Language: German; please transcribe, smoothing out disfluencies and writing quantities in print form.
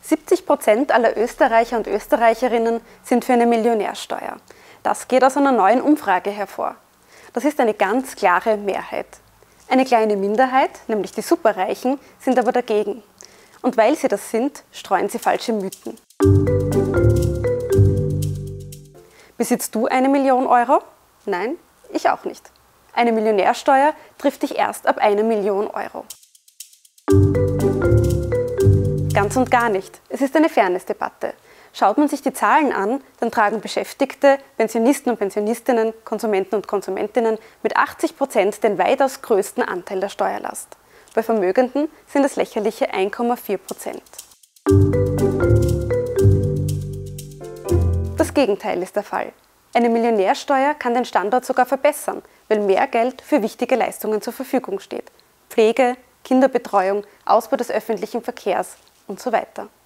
70% aller Österreicher und Österreicherinnen sind für eine Millionärsteuer. Das geht aus einer neuen Umfrage hervor. Das ist eine ganz klare Mehrheit. Eine kleine Minderheit, nämlich die Superreichen, sind aber dagegen. Und weil sie das sind, streuen sie falsche Mythen. Besitzt du 1 Million Euro? Nein, ich auch nicht. Eine Millionärsteuer trifft dich erst ab 1 Million Euro. Ganz und gar nicht. Es ist eine Fairness-Debatte. Schaut man sich die Zahlen an, dann tragen Beschäftigte, Pensionisten und Pensionistinnen, Konsumenten und Konsumentinnen mit 80% den weitaus größten Anteil der Steuerlast. Bei Vermögenden sind es lächerliche 1,4%. Das Gegenteil ist der Fall. Eine Millionärsteuer kann den Standort sogar verbessern, weil mehr Geld für wichtige Leistungen zur Verfügung steht. Pflege, Kinderbetreuung, Ausbau des öffentlichen Verkehrs und so weiter.